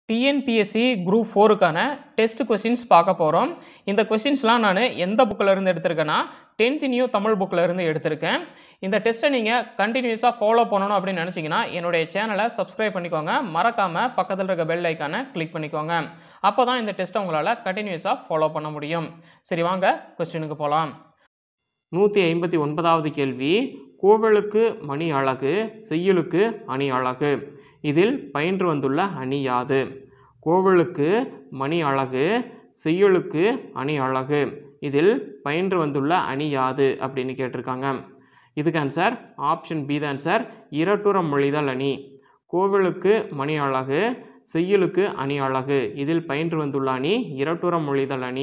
TNPSC group 4க்கான test questions பார்க்க போகிறோம். இந்த கொஸ்டின்ஸ்லாம் நான் எந்த புக்கில் இருந்து எடுத்திருக்கேன்னா 10th நியூ தமிழ் புக்கில் இருந்து எடுத்திருக்கேன். இந்த டெஸ்ட்டை நீங்கள் கண்டினியூஸாக ஃபாலோ பண்ணணும் அப்படின்னு நினச்சிங்கன்னா என்னுடைய சேனலை சப்ஸ்கிரைப் பண்ணிக்கோங்க. மறக்காமல் பக்கத்தில் இருக்க பெல் ஐக்கானை கிளிக் பண்ணிக்கோங்க. அப்போ தான் இந்த டெஸ்ட்டை உங்களால் கண்டினியூஸாக ஃபாலோ பண்ண முடியும். சரி, வாங்க கொஸ்டினுக்கு போகலாம். 159வது கேள்வி, கோவலுக்கு மணி அழகு, செய்யுளுக்கு அணி அழகு. இதில் பயின்று வந்துள்ள அணி யாது? கோவலுக்கு மணி அழகு, செய்யுளுக்கு அணி அழகு. இதில் பயின்று வந்துள்ள அணி யாது அப்படின்னு கேட்டிருக்காங்க. இதுக்கு ஆன்சர் ஆப்ஷன் பி தான் ஆன்சர், இரட்டுற மொழிதல் அணி. கோவலுக்கு மணி அழகு, செய்யுளுக்கு அணி அழகு. இதில் பயின்று வந்துள்ள அணி இரட்டுற மொழிதல் அணி.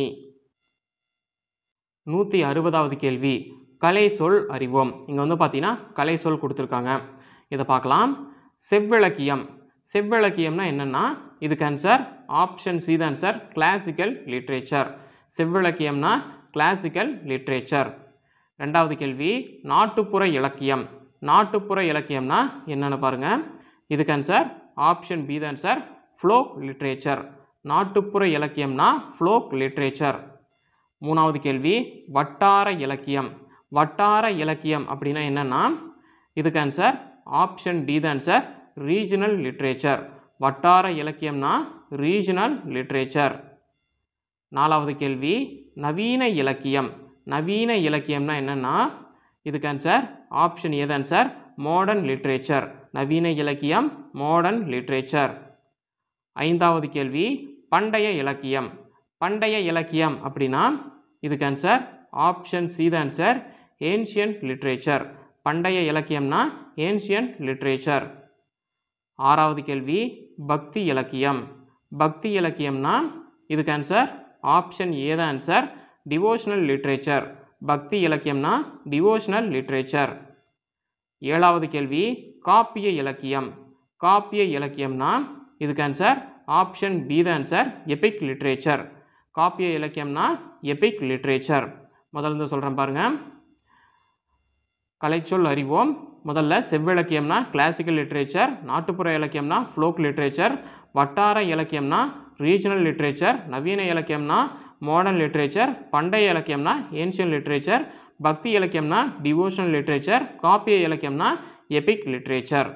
160வது கேள்வி, கலை சொல் அறிவோம். இங்கே வந்து பார்த்தீங்கன்னா கலை சொல் கொடுத்துருக்காங்க. இதை பார்க்கலாம். செவ்விலக்கியம். செவ்விலக்கியம்னா என்னென்னா இதுக்கு ஆன்சர் ஆப்ஷன் சி தான் ஆன்சர், கிளாசிக்கல் லிட்ரேச்சர். செவ்விலக்கியம்னா கிளாசிக்கல் லிட்ரேச்சர். 2வது கேள்வி, நாட்டுப்புற இலக்கியம். நாட்டுப்புற இலக்கியம்னா என்னென்னு பாருங்கள். இதுக்கு ஆன்சர் ஆப்ஷன் பி தான் ஆன்சர், ஃப்ளோக் லிட்ரேச்சர். நாட்டுப்புற இலக்கியம்னா ஃப்ளோக் லிட்ரேச்சர். 3வது கேள்வி, வட்டார இலக்கியம். வட்டார இலக்கியம் அப்படின்னா என்னென்னா இதுக்கு ஆன்சர் ஆப்ஷன் டி தான் ஆன்சர், ரீஜனல் லிட்ரேச்சர். வட்டார இலக்கியம்னா ரீஜனல் லிட்ரேச்சர். 4வது கேள்வி, நவீன இலக்கியம். நவீன இலக்கியம்னா என்னென்னா இதுக்கு ஆன்சர் ஆப்ஷன் ஏ தான் ஆன்சர், மாடர்ன் லிட்ரேச்சர். நவீன இலக்கியம் மாடர்ன் லிட்ரேச்சர். 5வது கேள்வி, பண்டைய இலக்கியம். பண்டைய இலக்கியம் அப்படின்னா இதுக்கு ஆன்சர் ஆப்ஷன் சி தான் ஆன்சர், ஏன்ஷியன்ட் லிட்ரேச்சர். பண்டைய இலக்கியம்னா ஏன்ஷியன்ட் லிட்ரேச்சர். 6வது கேள்வி, பக்தி இலக்கியம். பக்தி இலக்கியம்னா இதுக்கு ஆன்சர் ஆப்ஷன் ஏ தான் ஆன்சர், டிவோஷனல் லிட்ரேச்சர். பக்தி இலக்கியம்னா டிவோஷனல் லிட்ரேச்சர். 7வது கேள்வி, காப்பிய இலக்கியம். காப்பிய இலக்கியம்னா இதுக்கு ஆன்சர் ஆப்ஷன் பி தான் ஆன்சர், எபிக் லிட்ரேச்சர். காப்பிய இலக்கியம்னா எபிக் லிட்ரேச்சர். முதல்ல சொல்கிறேன் பாருங்கள். கலைச்சொல் அறிவோம். முதல்ல செவ்விலக்கியம்னா கிளாசிக்கல் லிட்ரேச்சர், நாட்டுப்புற இலக்கியம்னா ஃப்ளோக் லிட்ரேச்சர், வட்டார இலக்கியம்னா ரீஜனல் லிட்ரேச்சர், நவீன இலக்கியம்னா மாடர்ன் லிட்ரேச்சர், பண்டைய இலக்கியம்னா ஏன்ஷியன்ட் லிட்ரேச்சர், பக்தி இலக்கியம்னா டிவோஷனல் லிட்ரேச்சர், காப்பிய இலக்கியம்னா எபிக் லிட்ரேச்சர்.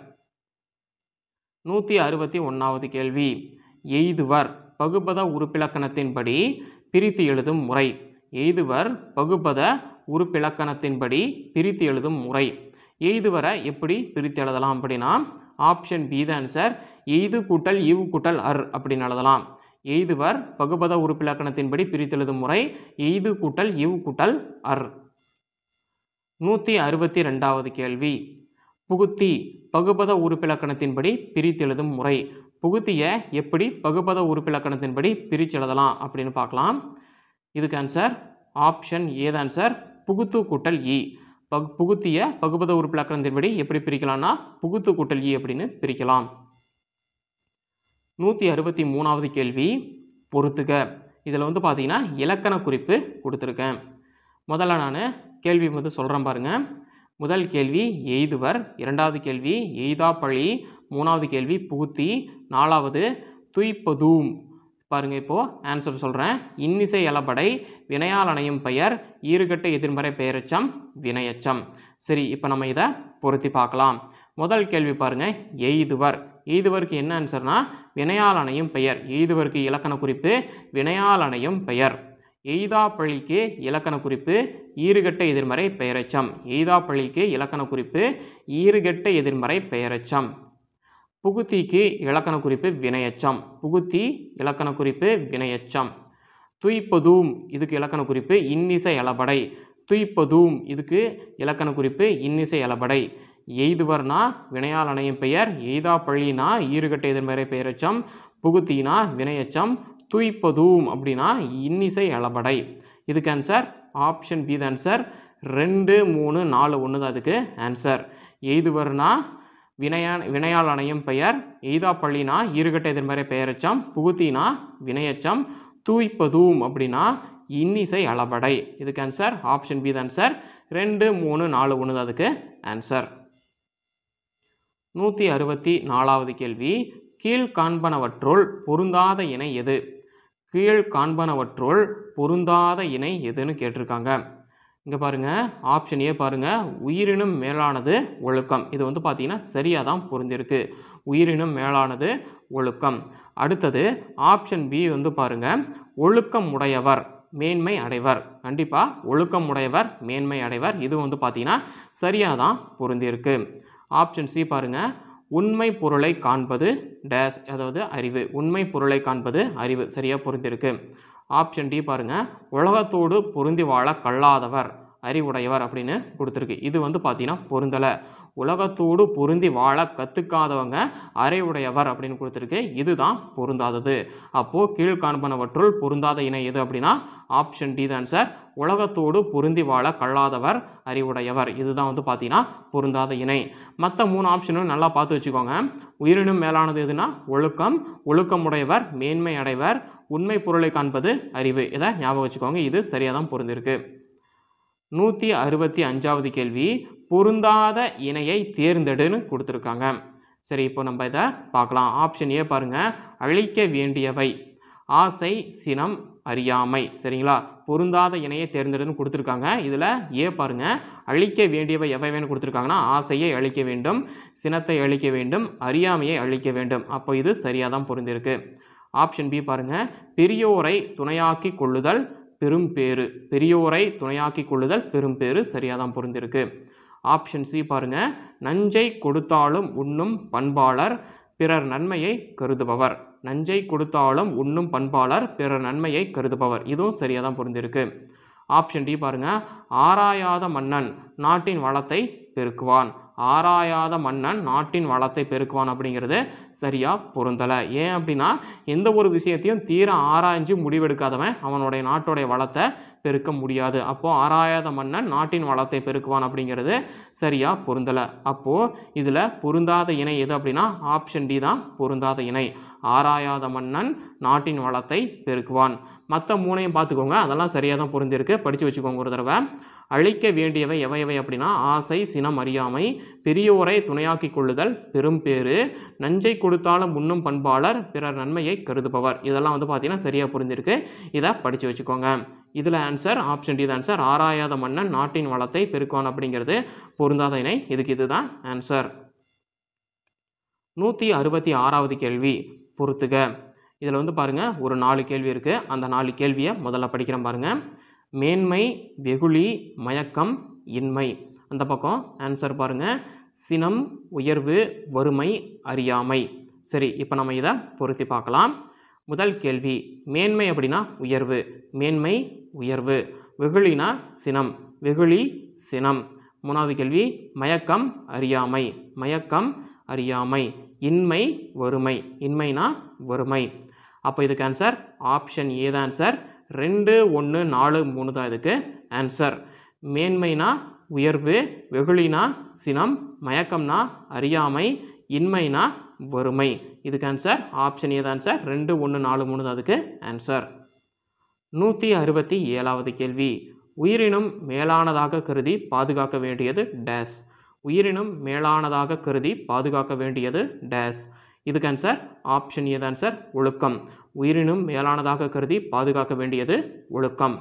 161வது கேள்வி, எய்துவர் பகுபத உறுப்பிலக்கணத்தின்படி பிரித்து எழுதும் முறை. எய்துவர் பகுபத உறுப்பிலக்கணத்தின்படி பிரித்து எழுதும் முறை. எய்துவரை எப்படி பிரித்து எழுதலாம் அப்படின்னா ஆப்ஷன் பி தான் ஆன்சர், எய்து கூட்டல் ஈவு கூட்டல் அர் அப்படின்னு எழுதலாம். எய்துவர் பகுபத உறுப்பிலக்கணத்தின்படி பிரித்து எழுதும் முறை எய்து கூட்டல் ஈவு கூட்டல் அர். 162வது கேள்வி, புகுத்தி பகுபத உறுப்பிலக்கணத்தின்படி பிரித்து எழுதும் முறை. புகுத்திய எப்படி பகுபத உறுப்பிலக்கணத்தின்படி பிரித்து எழுதலாம் அப்படின்னு பார்க்கலாம். இதுக்கு ஆன்சர் ஆப்ஷன் ஏ தான் ஆன்சர், புகுத்து கூட்டல் இ. புகுத்திய பகுபத உறுப்பிலக்கணத்தின்படி எப்படி பிரிக்கலாம்னா புகுத்து கூட்டல் இ அப்படின்னு பிரிக்கலாம். 163வது கேள்வி, பொறுத்துக. இதில் வந்து பார்த்தீங்கன்னா இலக்கண குறிப்பு கொடுத்துருக்கேன். முதல்ல நான் கேள்வி வந்து சொல்கிறேன் பாருங்கள். முதல் கேள்வி எய்துவர், 2வது கேள்வி எய்தாப்பழி, 3வது கேள்வி புகுத்தி, 4வது துய்ப்பதூம். பாருங்கள், இப்போது ஆன்சர் சொல்கிறேன். இன்னிசை அளபடை, வினையால் அணையும் பெயர், ஈறுகட்ட எதிர்மறை பெயரெச்சம், வினையச்சம். சரி, இப்போ நம்ம இதை பொருத்தி பார்க்கலாம். முதல் கேள்வி பாருங்கள், எய்துவர். எய்துவருக்கு என்ன ஆன்சர்னா வினையால் அணையும் பெயர். எய்துவருக்கு இலக்கண குறிப்பு வினையால் அணையும் பெயர். எய்தாப்பழிக்கு இலக்கண குறிப்பு ஈறுகட்ட எதிர்மறை பெயரெச்சம். எய்தாப்பழிக்கு இலக்கண குறிப்பு ஈறுகட்ட எதிர்மறை பெயரெச்சம். புகுத்திக்கு இலக்கண குறிப்பு வினையச்சம். புகுத்தி இலக்கண குறிப்பு வினையச்சம். துய்ப்பதூம் இதுக்கு இலக்கண குறிப்பு இன்னிசை அளபடை. துய்ப்பதூம் இதுக்கு இலக்கண குறிப்பு இன்னிசை அளபடை. எய்துவர்னா வினையால் அணையும் பெயர், எய்தாப்பழினா ஈறுகட்ட எதிர்மறை பெயரெச்சம், புகுத்தினா வினையச்சம், துய்ப்பதூம் அப்படின்னா இன்னிசை அளபடை. இதுக்கு ஆன்சர் ஆப்ஷன் பி தான் ஆன்சர், 2, 3, 4, 1 தான் அதுக்கு ஆன்சர். எய்துவர்னா வினையால் அணையும் பெயர், எய்தாப்பள்ளினா ஈறுகட்ட எதிர்மறை பெயரெச்சம், புகுத்தினா வினையச்சம், தூய்ப்பதூம் அப்படின்னா இன்னிசை அளபடை. இதுக்கு ஆன்சர் ஆப்ஷன் பி தான் ஆன்சர், 2, 3, 4, 1 தான் அதுக்கு ஆன்சர். 164வது கேள்வி, கீழ்காண்பனவற்றுள் பொருந்தாத இணை எது? கீழ்காண்பனவற்றுள் பொருந்தாத இணை எதுன்னு கேட்டிருக்காங்க. இங்கே பாருங்கள், ஆப்ஷன் ஏ பாருங்கள், உயிரினும் மேலானது ஒழுக்கம். இது வந்து பார்த்தீங்கன்னா சரியாக தான் பொருந்திருக்கு. உயிரினும் மேலானது ஒழுக்கம். அடுத்தது ஆப்ஷன் பி வந்து பாருங்கள், ஒழுக்கம் உடையவர் மேன்மை அடைவர். கண்டிப்பாக ஒழுக்கம் உடையவர் மேன்மை அடைவர். இது வந்து பார்த்தீங்கன்னா சரியாக தான் பொருந்திருக்கு. ஆப்ஷன் சி பாருங்கள், உண்மை பொருளை காண்பது டேஸ், அதாவது அறிவு. உண்மை பொருளை காண்பது அறிவு, சரியாக பொருந்திருக்கு. ஆப்ஷன் டி பாருங்கள், உலகத்தோடு பொருந்தி வாழ கல்லாதவர் அறிவுடையவர் அப்படின்னு கொடுத்துருக்கு. இது வந்து பார்த்தீங்கன்னா பொருந்தலை. உலகத்தோடு பொருந்தி வாழ கற்றுக்காதவங்க அறிவுடையவர் அப்படின்னு கொடுத்துருக்கு. இதுதான் பொருந்தாதது. அப்போது கீழ்காண்பனவற்றுள் பொருந்தாத இணை எது அப்படின்னா ஆப்ஷன் டி தான் சார். உலகத்தோடு பொருந்தி வாழ கல்லாதவர் அறிவுடையவர். இதுதான் வந்து பார்த்தீங்கன்னா பொருந்தாத இணை. மற்ற 3 ஆப்ஷனும் நல்லா பார்த்து வச்சுக்கோங்க. உயிரினும் மேலானது எதுனா ஒழுக்கம், ஒழுக்கமுடையவர் மேன்மை அடைவர், உண்மை பொருளை காண்பது அறிவு. இதை ஞாபகம் வச்சுக்கோங்க. இது சரியாக தான் பொருந்திருக்கு. 165வது கேள்வி, பொருந்தாத இணையை தேர்ந்தெடுன்னு கொடுத்துருக்காங்க. சரி, இப்போ நம்ம இதை பார்க்கலாம். ஆப்ஷன் ஏ பாருங்கள், அழிக்க வேண்டியவை ஆசை, சினம், அறியாமை. சரிங்களா, பொருந்தாத இணையை தேர்ந்தெடுன்னு கொடுத்துருக்காங்க. இதில் ஏ பாருங்கள், அழிக்க வேண்டியவை எவைன்னு கொடுத்துருக்காங்கன்னா ஆசையை அழிக்க வேண்டும், சினத்தை அழிக்க வேண்டும், அறியாமையை அழிக்க வேண்டும். அப்போ இது சரியாக தான் பொருந்திருக்கு. ஆப்ஷன் பி பாருங்கள், பெரியோரை துணையாக்கி கொள்ளுதல் பெரும் பேறு. பெரியோரை துணையாக்கி கொள்ளுதல் பெரும் பேறு, சரியாக தான் பொருந்திருக்கு. ஆப்ஷன் சி பாருங்கள், நஞ்சை கொடுத்தாலும் உண்ணும் பண்பாளர் பிறர் நன்மையை கருதுபவர். நஞ்சை கொடுத்தாலும் உண்ணும் பண்பாளர் பிறர் நன்மையை கருதுபவர். இதுவும் சரியாக தான் பொருந்திருக்கு. ஆப்ஷன் டி பாருங்கள், ஆராயாத மன்னன் நாட்டின் வளத்தை பெருக்குவான். ஆராயாத மன்னன் நாட்டின் வளத்தை பெருக்குவான் அப்படிங்கிறது சரியாக பொருந்தலை. ஏன் அப்படின்னா எந்த ஒரு விஷயத்தையும் தீர ஆராய்ஞ்சு முடிவெடுக்காதவன் அவனுடைய நாட்டுடைய வளத்தை பெருக்க முடியாது. அப்போது ஆராயாத மன்னன் நாட்டின் வளத்தை பெருக்குவான் அப்படிங்கிறது சரியாக பொருந்தலை. அப்போது இதில் பொருந்தாத இணை எது அப்படின்னா ஆப்ஷன் டி தான் பொருந்தாத இணை. ஆராயாத மன்னன் நாட்டின் வளத்தை பெருக்குவான். மற்ற 3ஐயும் பார்த்துக்கோங்க, அதெல்லாம் சரியாக தான் பொருந்திருக்கு. படித்து வச்சுக்கோங்க ஒரு தடவை. அழிக்க வேண்டியவை எவை அப்படின்னா ஆசை, சினம், அறியாமை, பெரியோரை துணையாக்கி கொள்ளுதல் பெரும் பேறு, நஞ்சை கொடுத்தாலும் உண்ணும் பண்பாளர் பிறர் நன்மையை கருதுபவர். இதெல்லாம் வந்து பார்த்தீங்கன்னா சரியாக புரிஞ்சிருக்கு. இதை படித்து வச்சுக்கோங்க. இதில் ஆன்சர் ஆப்ஷன் டி தான் ஆன்சர். ஆராயாத மன்னன் நாட்டின் வளத்தை பெருக்குவான் அப்படிங்கிறது பொருந்தாத இணை. இதுக்கு இதுதான் ஆன்சர். 166வது கேள்வி, பொறுத்துக. இதில் வந்து பாருங்கள், ஒரு 4 கேள்வி இருக்குது. அந்த 4 கேள்வியை முதல்ல படிக்கிறேன் பாருங்கள். மேன்மை, வெகுளி, மயக்கம், இன்மை. அந்த பக்கம் ஆன்சர் பாருங்கள், சினம், உயர்வு, வறுமை, அறியாமை. சரி, இப்போ நம்ம இதை பொருத்தி பார்க்கலாம். முதல் கேள்வி, மேன்மை அப்படின்னா உயர்வு, மேன்மை உயர்வு. வெகுளினா சினம், வெகுளி சினம். 3வது கேள்வி, மயக்கம் அறியாமை, மயக்கம் அறியாமை. இன்மை வறுமை, இன்மைனா வறுமை. அப்போ இதுக்கு ஆன்சர் ஆப்ஷன் ஏ தான் ஆன்சர். 2, 1, 4, 3 தான் இதுக்கு ஆன்சர். மேன்மைனா உயர்வு, வெகுளினா சினம், மயக்கம்னா அறியாமை, இன்மைனா வறுமை. இதுக்கு ஆன்சர் ஆப்ஷன் ஏ தான் ஆன்சர். 2, 1, 4, 3 தான் அதுக்கு ஆன்சர். 167வது கேள்வி, உயிரினும் மேலானதாக கருதி பாதுகாக்க வேண்டியது டேஸ். உயிரினும் மேலானதாக கருதி பாதுகாக்க வேண்டியது டேஸ். இதுக்கு ஆன்சர் ஆப்ஷன் ஏ தான் ஆன்சர், ஒழுக்கம். உயிரினும் மேலானதாக கருதி பாதுகாக்க வேண்டியது ஒழுக்கம்.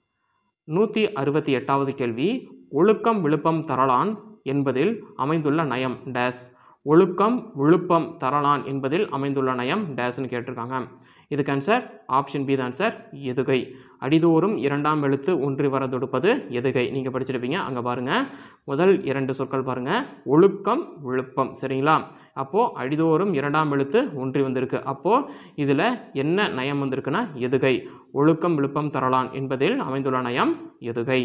168வது கேள்வி, ஒழுக்கம் விழுப்பம் தரலான் என்பதில் அமைந்துள்ள நயம் டேஸ். ஒழுக்கம் விழுப்பம் தரலான் என்பதில் அமைந்துள்ள நயம் டேஸ்ன்னு கேட்டிருக்காங்க. இதுக்கு ஆன்சர் ஆப்ஷன் பி தான் ஆன்சர், எதுகை. அடிதோறும் 2ஆம் எழுத்து ஒன்றி வர தொடுப்பது எதுகை. நீங்கள் படிச்சிருப்பீங்க. அங்கே பாருங்கள், முதல் 2 சொற்கள் பாருங்கள், ஒழுக்கம் விழுப்பம். சரிங்களா, அப்போது அடிதோறும் 2ஆம் எழுத்து ஒன்றி வந்திருக்கு. அப்போது இதில் என்ன நயம் வந்திருக்குன்னா எதுகை. ஒழுக்கம் விழுப்பம் தரலான் என்பதில் அமைந்துள்ள நயம் எதுகை.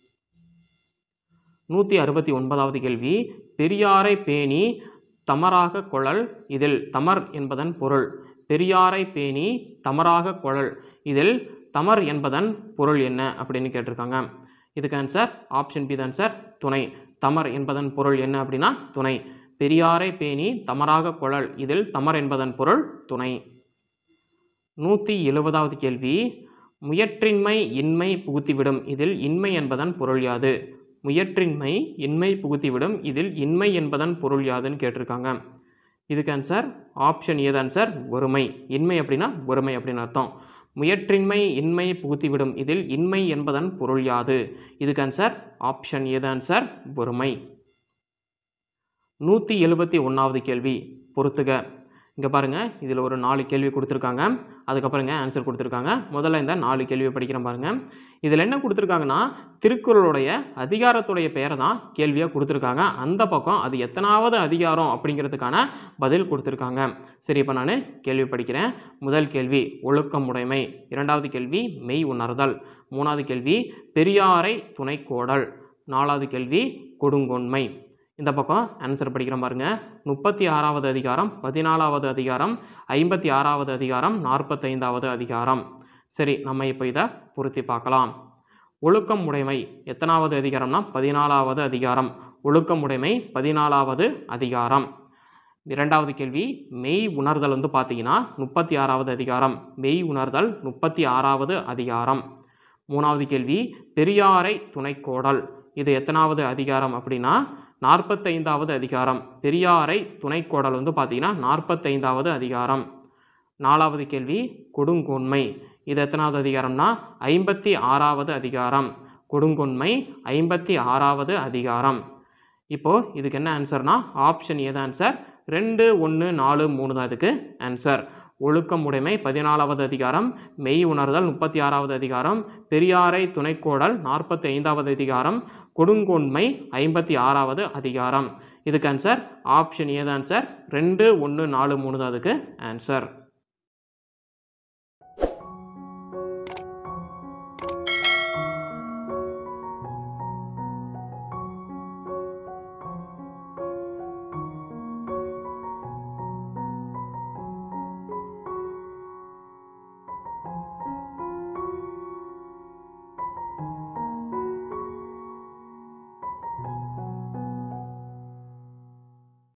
169வது கேள்வி, பெரியாரை பேணி தமராக கொளல் இதில் தமர் என்பதன் பொருள். பெரியாரை பேணி தமராக கொளல் இதில் தமர் என்பதன் பொருள் என்ன அப்படின்னு கேட்டிருக்காங்க. இதுக்கு ஆன்சர் ஆப்ஷன் பி தான் ஆன்சர், துணை. தமர் என்பதன் பொருள் என்ன அப்படின்னா துணை. பெரியாரை பேணி தமராக கொளல் இதில் தமர் என்பதன் பொருள் துணை. 170வது கேள்வி, முயற்றின்மை இன்மை புகுத்திவிடும் இதில் இன்மை என்பதன் பொருள் யாது. முயற்றின்மை இன்மை புகுத்திவிடும் இதில் இன்மை என்பதன் பொருள் யாதுன்னு கேட்டிருக்காங்க. இதுக்கு ஆன்சர் ஆப்ஷன் ஏ தான் சார் ஒருமை. இன்மை அப்படின்னா ஒருமை அப்படின்னு அர்த்தம். முயற்றின்மை இன்மை புகுத்திவிடும். இதில் இன்மை என்பதன் பொருள் யாது? இதுக்கு ஆன்சர் ஆப்ஷன் ஏ தான் சார் ஒருமை. 171வது கேள்வி பொறுத்துக. இங்கே பாருங்கள், இதில் ஒரு 4 கேள்வி கொடுத்துருக்காங்க. அதுக்கப்புறங்க ஆன்சர் கொடுத்துருக்காங்க. முதல்ல இந்த 4 கேள்வியை படிக்கிறேன் பாருங்கள். இதில் என்ன கொடுத்துருக்காங்கன்னா, திருக்குறளுடைய அதிகாரத்துடைய பெயரை தான் கேள்வியாக கொடுத்துருக்காங்க. அந்த பக்கம் அது எத்தனாவது அதிகாரம் அப்படிங்கிறதுக்கான பதில் கொடுத்துருக்காங்க. சரி, இப்போ நான் கேள்வி படிக்கிறேன். முதல் கேள்வி ஒழுக்கம் உடைமை. 2வது கேள்வி மெய் உணர்தல். 3வது கேள்வி பெரியாரை துணைக்கோடல். 4வது கேள்வி கொடுங்கோன்மை. இந்த பக்கம் ஆன்சர் படிக்கிறோம் பாருங்கள். 36வது அதிகாரம், 14வது அதிகாரம், 56வது அதிகாரம், 45வது அதிகாரம். சரி, நம்ம இப்போ இதை பொருத்தி பார்க்கலாம். ஒழுக்கம் உடைமை எத்தனாவது அதிகாரம்னா 14வது அதிகாரம். ஒழுக்கம் உடைமை 14வது அதிகாரம். 2வது கேள்வி மெய் உணர்தல் பார்த்தீங்கன்னா 36வது அதிகாரம். மெய் உணர்தல் 36வது அதிகாரம். 3வது கேள்வி பெரியாரை துணைக்கோடல். இது எத்தனாவது அதிகாரம் அப்படின்னா 45வது அதிகாரம். பெரியாரை துணைக்கோடல் பார்த்தீங்கன்னா 45வது அதிகாரம். 4வது கேள்வி கொடுங்கோன்மை. இது எத்தனாவது அதிகாரம்னா 56வது அதிகாரம். கொடுங்கோன்மை 56வது அதிகாரம். இப்போது இதுக்கு என்ன ஆன்சர்னா ஆப்ஷன் ஏ தான் ஆன்சர். 2, 1, 4, 3 தான் இதுக்கு ஆன்சர். ஒழுக்கம் உடைமை 14வது அதிகாரம், மெய் உணர்தல் 36வது அதிகாரம், பெரியாரை துணைக்கோடல் 45வது அதிகாரம், கொடுங்கோன்மை 56வது அதிகாரம். இதுக்கு ஆன்சர் ஆப்ஷன் ஏ தான் ஆன்சர். 2, 1, 4, 3 தான் அதுக்கு ஆன்சர்.